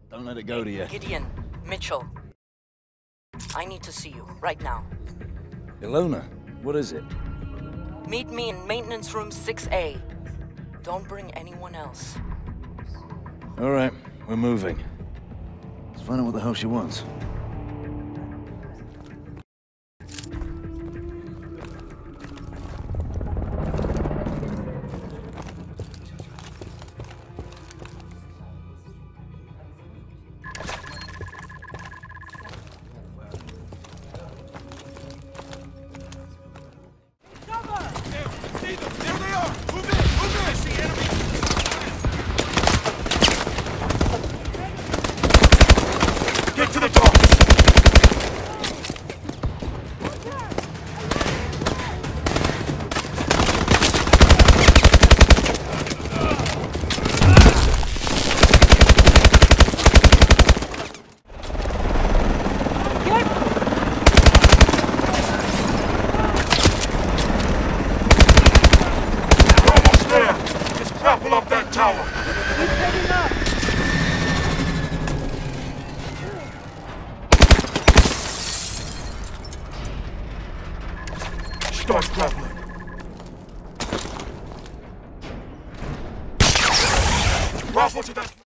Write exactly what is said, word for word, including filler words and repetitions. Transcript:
Don't let it go to you. Gideon, Mitchell. I need to see you, right now. Ilona, what is it? Meet me in maintenance room six A. Don't bring anyone else. All right, we're moving. Let's find out what the hell she wants. Get to the door! We're almost there! Just grapple up that tower! Start grappling. Rifle to that...